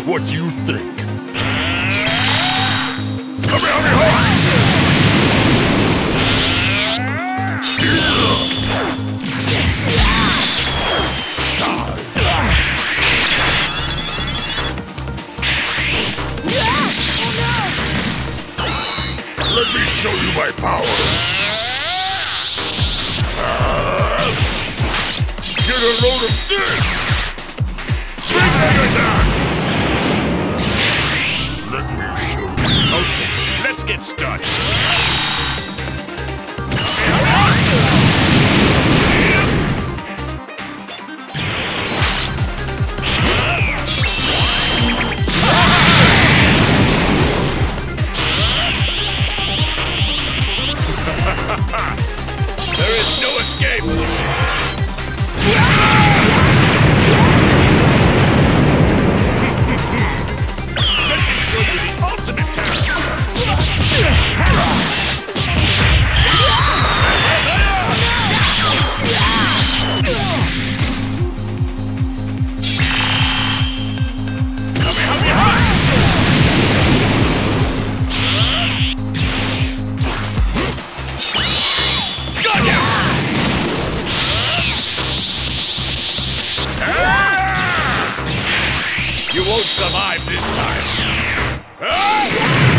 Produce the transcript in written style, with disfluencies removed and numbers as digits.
What do you think? Kamehameha! Let me show you my power! Get a load of this! Big attack! Let me show you. Okay, let's get started. There is no escape! Let me show you the ultimate test! You won't survive this time.